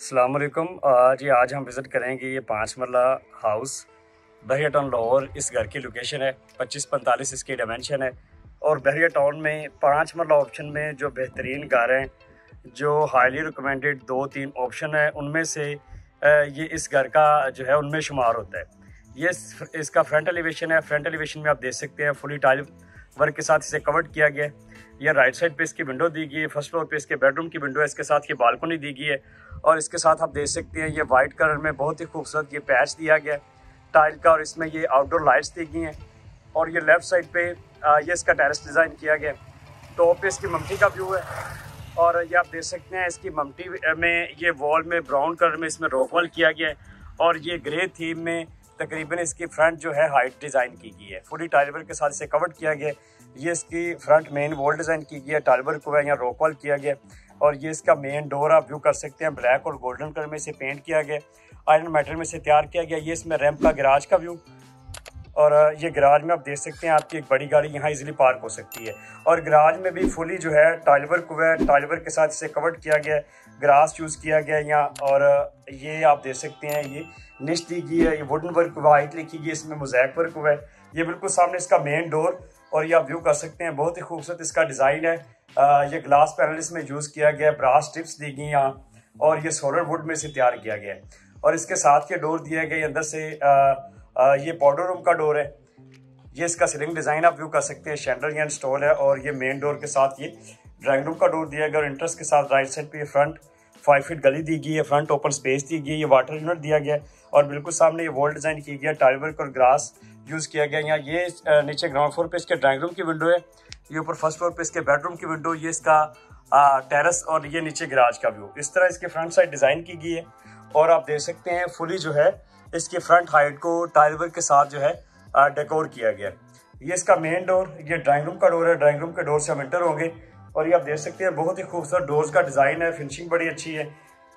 अस्सलामुअलैकुम। आज हम विज़िट करेंगे ये 5 मरला हाउस बहरिया टाउन लाहौर। इस घर की लोकेशन है 2545 इसकी डायमेंशन है। और बहरिया टाउन में 5 मरला ऑप्शन में जो बेहतरीन घर हैं, जो हाईली रिकमेंडेड 2-3 ऑप्शन है, उनमें से ये इस घर का जो है उनमें शुमार होता है। ये इसका फ्रंट एलिवेशन है। फ्रंट एलिवेशन में आप देख सकते हैं फुली टाइल वर्क के साथ इसे कवर्ड किया गया है। ये राइट साइड पे इसकी विंडो दी गई है। फर्स्ट फ्लोर पे इसके बेडरूम की विंडो है, इसके साथ ये बालकनी दी गई है। और इसके साथ आप देख सकते हैं ये वाइट कलर में बहुत ही खूबसूरत ये पैच दिया गया है टाइल का, और इसमें ये आउटडोर लाइट्स दी गई हैं। और ये लेफ्ट साइड पे ये इसका टेरेस डिज़ाइन किया गया है। टॉप पे इसकी ममटी का व्यू है। और ये आप देख सकते हैं इसकी ममटी में ये वॉल में ब्राउन कलर में इसमें रॉक वॉल किया गया है। और ये ग्रे थीम में तकरीबन इसकी फ्रंट जो है हाइट डिज़ाइन की गई है। फुली टाइल वर्क के साथ इसे कवर्ड किया गया है। ये इसकी फ्रंट मेन वॉल डिज़ाइन की गई है, टाइल वर्क को यहाँ रॉक वॉल किया गया। और ये इसका मेन डोर आप व्यू कर सकते हैं, ब्लैक और गोल्डन कलर में इसे पेंट किया गया, आयरन मेटल में से तैयार किया गया। ये इसमें रैंप का गैराज का व्यू। और ये गैराज में आप देख सकते हैं आपकी एक बड़ी गाड़ी यहाँ इजीली पार्क हो सकती है। और गैराज में भी फुली जो है टाइल वर्क हुआ है, टाइल वर्क के साथ इसे कवर्ड किया गया है, ग्रास यूज़ किया गया है यहाँ। और ये आप देख सकते हैं ये निश दी गई है, ये वुडन वर्क वाइट लिखी गई है, इसमें मोज़ैक वर्क हुआ है। ये बिल्कुल सामने इसका मेन डोर, और ये आप व्यू कर सकते हैं बहुत ही खूबसूरत इसका डिज़ाइन है। ये ग्लास पैनल इसमें यूज़ किया गया है, ब्रास टिप्स दी गई यहाँ, और ये सोलर वुड में से तैयार किया गया है। और इसके साथ के डोर दिए गए अंदर से ये पाउडर रूम का डोर है। ये इसका सीलिंग डिज़ाइन आप व्यू कर सकते हैं, शैंडल या स्टॉल है। और ये मेन डोर के साथ ये ड्राइंग रूम का डोर दिया गया, और इंट्रेंस के साथ राइट साइड पे ये फ्रंट 5 फीट गली दी गई है, फ्रंट ओपन स्पेस दी गई है, ये वाटर यूनिट दिया गया है। और बिल्कुल सामने ये वॉल डिज़ाइन की गया, टाइल वर्क और ग्रास यूज़ किया गया। यहाँ ये नीचे ग्राउंड फ्लोर पे इसके ड्राइंग रूम की विंडो है, ये ऊपर फर्स्ट फ्लोर पे इसके बेडरूम की विंडो, ये इसका टेरेस, और ये नीचे गैराज का व्यू। इस तरह इसके फ्रंट साइड डिज़ाइन की गई है। और आप देख सकते हैं फुली जो है इसकी फ्रंट हाइट को टाइल वर्क के साथ जो है डेकोर किया गया। ये इसका मेन डोर, ये ड्राइंग रूम का डोर है। ड्राइंग रूम के डोर से हम एंटर होंगे। और ये आप देख सकते हैं बहुत ही खूबसूरत डोर्स का डिज़ाइन है, फिनिशिंग बड़ी अच्छी है।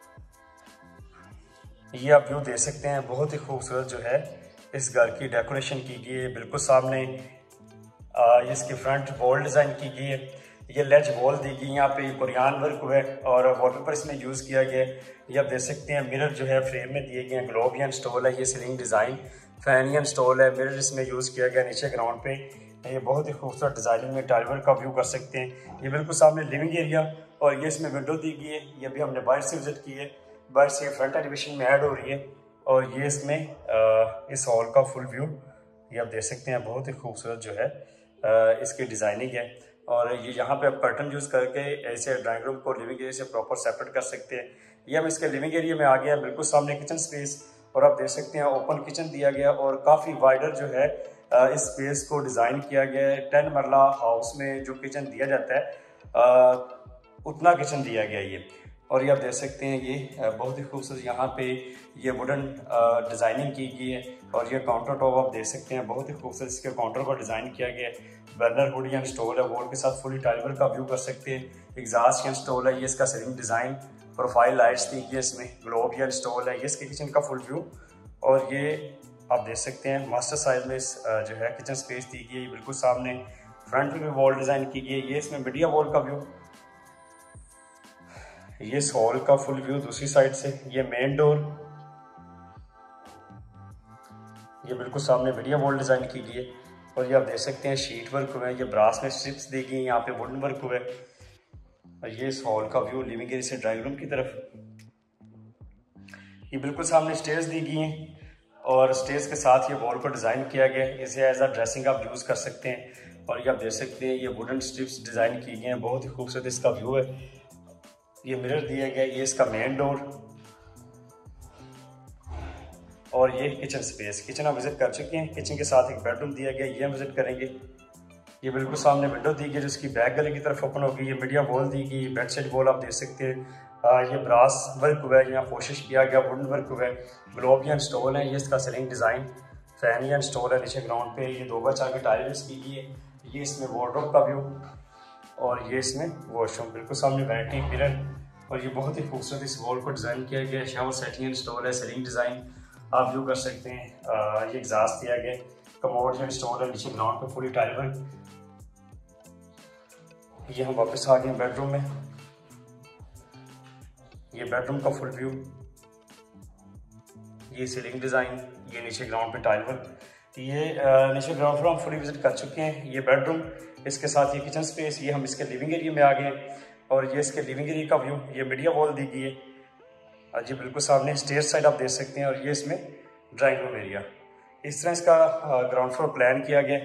ये आप व्यू देख सकते हैं बहुत ही खूबसूरत जो है इस घर की डेकोरेशन की गई है। बिल्कुल सामने इसकी फ्रंट वॉल डिज़ाइन की गई है, ये लेज वॉल दी गई, यहाँ पे कुरियान वर्क हुआ है और वॉलपेपर इसमें यूज़ किया गया है। ये आप देख सकते हैं मिरर जो है फ्रेम में दिए गए हैं, ग्लोबियन स्टॉल है, ये सीलिंग डिज़ाइन फैनियन स्टॉल है, मिरर इसमें यूज़ किया गया नीचे ग्राउंड पे। ये बहुत ही खूबसूरत डिज़ाइनिंग में टाइल वर्क का व्यू कर सकते हैं। ये बिल्कुल सामने लिविंग एरिया, और ये इसमें विंडो दी गई है। ये भी हमने बाहर से विजिट की है, बाहर से फ्रंट एलिवेशन में ऐड हो रही है। और ये इसमें इस हॉल का फुल व्यू ये आप देख सकते हैं, बहुत ही खूबसूरत जो है इसकी डिज़ाइनिंग है। और ये यहाँ पे आप कर्टन यूज़ करके ऐसे ड्राइंग रूम को लिविंग एरिया से प्रॉपर सेपरेट कर सकते हैं। ये हम इसके लिविंग एरिया में आ गए हैं, बिल्कुल सामने किचन स्पेस, और आप देख सकते हैं ओपन किचन दिया गया, और काफ़ी वाइडर जो है इस स्पेस को डिज़ाइन किया गया है। 10 मरला हाउस में जो किचन दिया जाता है उतना किचन दिया गया ये। और ये आप देख सकते हैं ये बहुत ही खूबसूरत यहाँ पे ये वुडन डिज़ाइनिंग की गई है। और ये काउंटर टॉप आप देख सकते हैं बहुत ही खूबसूरत इसके काउंटर को डिज़ाइन किया गया है। बर्नर हुड या स्टोल है, वॉल के साथ फुली टाइल वर्क का व्यू कर सकते हैं। एग्जास्ट या स्टोल है, ये इसका सीलिंग डिज़ाइन, प्रोफाइल लाइट्स दी गई है, इसमें ग्लोब या स्टोल है, ये इसके किचन का फुल व्यू। और ये आप देख सकते हैं मास्टर साइज में जो है किचन स्पेस दी गई है, बिल्कुल सामने फ्रंट में वॉल डिज़ाइन की गई है। ये इसमें मीडिया वॉल का व्यू, ये इस हॉल का फुल व्यू दूसरी साइड से। ये मेन डोर, ये बिल्कुल सामने मीडिया वॉल डिज़ाइन की गई है। और ये आप देख सकते हैं शीट वर्क हुए हैं, ये ब्रास में स्ट्रिप्स दी गई हैं, यहाँ पे वुडन वर्क हुए। और ये इस हॉल का व्यू लिविंग एरिया से ड्राइंग रूम की तरफ। ये बिल्कुल सामने स्टेयर्स दी गई हैं, और स्टेयर्स के साथ ये वॉल को डिज़ाइन किया गया है। इसे एज अ ड्रेसिंग आप यूज़ कर सकते हैं। और ये आप देख सकते हैं ये वुडन स्ट्रिप्स डिज़ाइन की गई हैं, बहुत ही खूबसूरत इसका व्यू है। ये मिरर दिया गया, ये इसका मेन डोर, और ये किचन स्पेस। किचन आप विजिट कर चुके हैं, किचन के साथ एक बेडरूम दिया गया, ये हम विजिट करेंगे। ये बिल्कुल सामने विंडो दी गई जिसकी बैक गले की तरफ ओपन होगी। ये मीडिया वॉल दी गई, बेड साइड वॉल आप देख सकते हैं। ये ब्रास वर्क हुआ है, यहाँ कोशिश किया गया, वुडन वर्क हुआ है, ग्लोबियन स्टॉल है, ये इसका सीलिंग डिज़ाइन फैनियन स्टॉल है नीचे ग्राउंड पे। ये 2x4 की टाइल्स की गई है, ये इसमें वार्डरोब का व्यू, और ये इसमें वॉशरूम, बिल्कुल सामने वैनिटी मिरर। और ये बहुत ही खूबसूरत इस वॉल को डिज़ाइन किया गया है। शावर सेटिंग स्टॉल है, सीलिंग डिज़ाइन आप व्यू कर सकते हैं। ये एग्जास्ट दिया गया, कमोड या स्टोर है नीचे ग्राउंड पे फुली टाइल वर्क। ये हम वापस आ गए बेडरूम में। ये बेडरूम का फुल व्यू, ये सीलिंग डिज़ाइन, ये नीचे ग्राउंड पे टाइल वर्क। ये नीचे ग्राउंड फ्लोर हम फुली विजिट कर चुके हैं। ये बेडरूम, इसके साथ ये किचन स्पेस, ये हम इसके लिविंग एरिया में आ गए हैं और ये इसके लिविंग एरिया का व्यू, ये मीडिया वॉल दी गई है जी बिल्कुल सामने। स्टेयर साइड आप देख सकते हैं और ये इसमें ड्राइंग रूम एरिया। इस तरह इसका ग्राउंड फ्लोर प्लान किया गया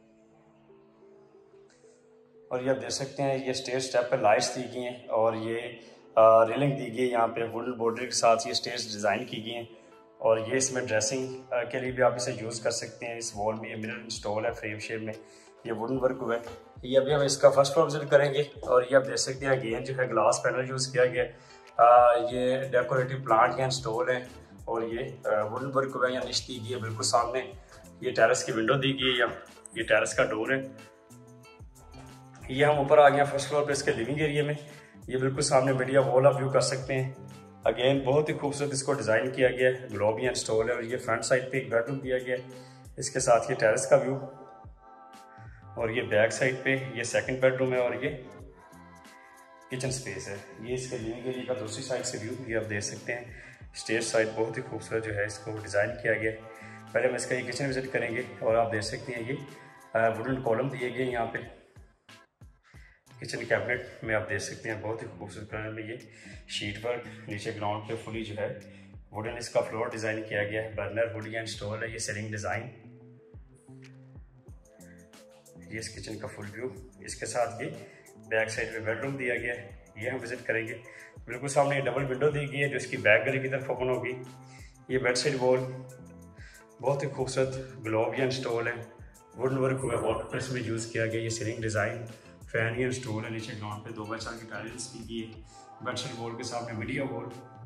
और ये आप देख सकते हैं ये स्टेयर स्टेप पे लाइट्स दी गई हैं और ये रेलिंग दी गई है। यहाँ पे वुडन बॉर्डर के साथ ये स्टेयर्स डिज़ाइन की गई हैं और ये इसमें ड्रेसिंग के लिए भी आप इसे यूज़ कर सकते हैं। इस वॉल में ये मिरर इंस्टॉल है फ्रेम शेप में, ये वुडन वर्क हुआ है। ये अभी हम इसका फर्स्ट फ्लोर विजिट करेंगे और ये आप देख सकते हैं अगेन जो है ग्लास पैनल यूज़ किया गया है। ये डेकोरेटिव प्लांट यहाँ इंस्टॉल है और ये वुडन वर्क हुआ है, यहाँ निश दी गई है बिल्कुल सामने। ये टेरेस की विंडो दी गई है, यहाँ ये टेरेस का डोर है। ये हम ऊपर आ गए फर्स्ट फ्लोर पे इसके लिविंग एरिया में। ये बिल्कुल सामने मीडिया वॉल आप व्यू कर सकते हैं। अगेन बहुत ही खूबसूरत इसको डिज़ाइन किया गया है, ग्लोब यहाँ इंस्टॉल है और ये फ्रंट साइड पे एक बेडरूम दिया गया है। इसके साथ ये टेरेस का व्यू और ये बैक साइड पे ये सेकंड बेडरूम है और ये किचन स्पेस है। ये इसके लिविंग एरिया का दूसरी साइड से व्यू ये आप देख सकते हैं। स्टेयर साइड बहुत ही खूबसूरत जो है इसको डिज़ाइन किया गया है। पहले हम इसका ये किचन विजिट करेंगे और आप देख सकते हैं ये वुडन कॉलम दिए गए यहाँ पे। किचन कैबिनेट में आप देख सकते हैं बहुत ही खूबसूरत कलर में ये शीट वर्क, नीचे ग्राउंड पे फुली जो है वुडन इसका फ्लोर डिज़ाइन किया गया है। बर्नर वुड एंड स्टोर है, ये सीलिंग डिज़ाइन, ये इस किचन का फुल व्यू। इसके साथ ये बैक साइड में बेडरूम दिया गया है, ये हम विजिट करेंगे। बिल्कुल सामने ये डबल विंडो दी गई है जो इसकी बैक गली की तरफ ओपन होगी। ये बेड साइड वॉल बहुत ही खूबसूरत ग्लोब एंड स्टोल है, वुडन वर्क हुआ है, वाटर प्रेस में यूज़ किया गया। ये सीलिंग डिज़ाइन, फैन ही इंस्टॉल है, नीचे ग्राउंड पे 2x4 की टाइल्स की गई है। बेड साइड वॉल के सामने मीडिया वॉल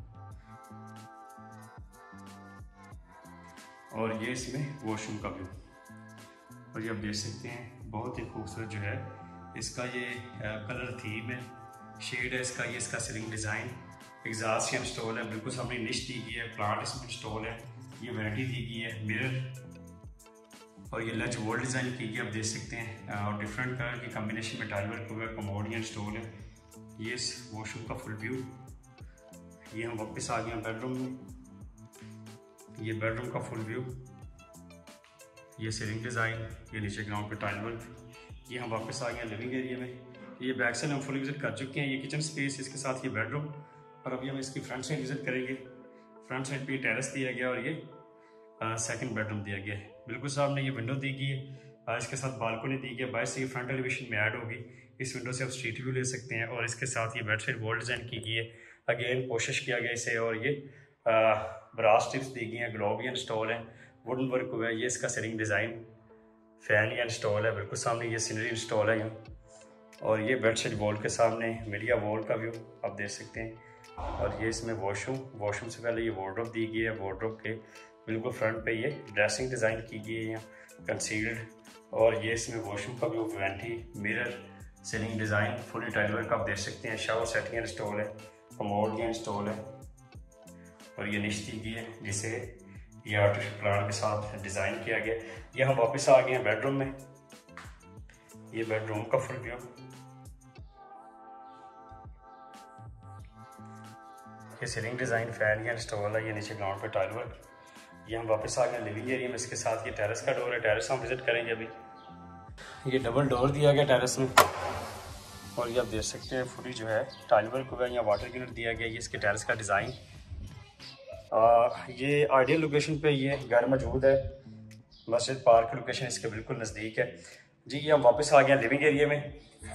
और ये इसमें वॉशरूम का व्यू। और ये आप देख सकते हैं बहुत ही खूबसूरत जो है इसका ये कलर थीम है, शेड है इसका। ये इसका सीलिंग डिज़ाइन, एग्जॉस्ट इंस्टॉल है, बिल्कुल सामने निश दी गई है, प्लांट इसमें इंस्टॉल है, ये वैनिटी दी गई है, मिरर और ये लंच वॉल डिज़ाइन की गई आप देख सकते हैं और डिफरेंट कलर की कॉम्बिनेशन में टाइल वर्क हुआ है, कमोड इंस्टॉल है। ये इस वॉशरूम का फुल व्यू। ये हम वापस आ गए बेडरूम में, ये बेडरूम का फुल व्यू, ये सीलिंग डिज़ाइन, ये नीचे ग्राउंड पे टाइल वर्क। ये हम वापस आ गए लिविंग एरिया में। ये बैक साइड हम फुल विजिट कर चुके हैं। ये किचन स्पेस, इसके साथ ये बेडरूम और अभी हम इसकी फ्रंट साइड विजिट करेंगे। फ्रंट साइड पे टेरेस दिया गया और ये सेकंड बेडरूम दिया गया है। बिल्कुल सामने ये विंडो दी गई है, इसके साथ बालकनी दी गई है, बाहर से ये फ्रंट एलिवेशन में ऐड होगी। इस विंडो से आप स्ट्रीट व्यू ले सकते हैं और इसके साथ ये बेड साइड वॉल डिज़ाइन की गई है। अगेन कोशिश किया गया इसे और ये ब्रास टिप्स दी गई हैं, ग्लोब इंस्टॉल है, वुडन वर्क हुआ है। ये इसका सीलिंग डिज़ाइन, फैन या इंस्टॉल है, बिल्कुल सामने ये सीनरी इंस्टॉल है यहाँ। और ये बेड साइड वॉल के सामने मीडिया वॉल का व्यू आप देख सकते हैं। और ये इसमें वॉशरूम से पहले ये वार्डरोब दी गई है, वार्डरोब के बिल्कुल फ्रंट पे ये ड्रेसिंग डिज़ाइन की गई है यहाँ कंसील्ड। और ये इसमें वॉशरूम का view, vanity, mirror, ceiling design, fully tile work आप देख सकते हैं। शावर सेट यहाँ इंस्टॉल है, कमोड यहाँ इंस्टॉल है और ये निश दी गई है जिसे ये आर्टिफिशियल प्लांट के साथ डिज़ाइन किया गया। ये हम वापस आ गए हैं बेडरूम में, ये बेडरूम का फुल व्यू। ये सीलिंग डिज़ाइन, फैन या इंस्टॉल है, ये नीचे ग्राउंड पे टाइल वर्क। ये हम वापस आ गए लिविंग एरिया में, इसके साथ ये टेरेस का डोर है, टेरेस हम विजिट करेंगे अभी। ये डबल डोर दिया गया टेरेस में और ये आप देख सकते हैं फुली जो है टाइल वर्क हुआ है, यहाँ वाटर यूनिट दिया गया। ये इसके टेरेस का डिज़ाइन, ये आइडियल लोकेशन पे ये घर मौजूद है, मस्जिद पार्क की लोकेशन इसके बिल्कुल नज़दीक है जी। ये हम वापस आ गए लिविंग एरिया में।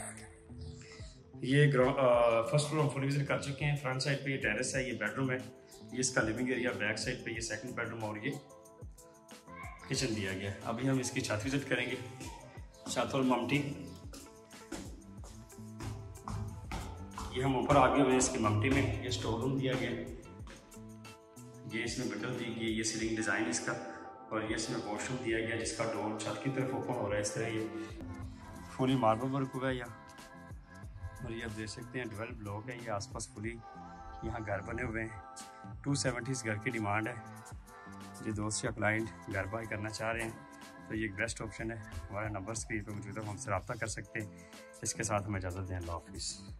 ये फर्स्ट फ्लोर हम फुल विजिट कर चुके हैं। फ्रंट साइड पे ये टेरेस है, ये बेडरूम है, ये इसका लिविंग एरिया। बैक साइड पे ये सेकंड बेडरूम और ये किचन दिया गया। अभी हम इसकी छत विजिट करेंगे, छत और ममटी। ये हम ऊपर आगे हुए हैं इसकी ममटी में, ये स्टोर रूम दिया गया, ये इसमें विंडो दी गई, ये सीलिंग डिज़ाइन इसका और ये इसमें वॉशरूम दिया गया जिसका डोर छत की तरफ ओपन हो रहा है इस तरह। ये फुली मार्बल वर्क हुआ है यहाँ और ये आप देख सकते हैं 12 ब्लॉक है, ये आसपास फुली यहाँ घर बने हुए हैं। 270 इस घर की डिमांड है। जो दोस्त या क्लाइंट घर बाय करना चाह रहे हैं तो ये एक बेस्ट ऑप्शन है। हमारा नंबर स्क्रीन पर मौजूद है, हमसे रब्ता कर सकते हैं। इसके साथ हमें इजाज़त दें, अल्लाह हाफिज़।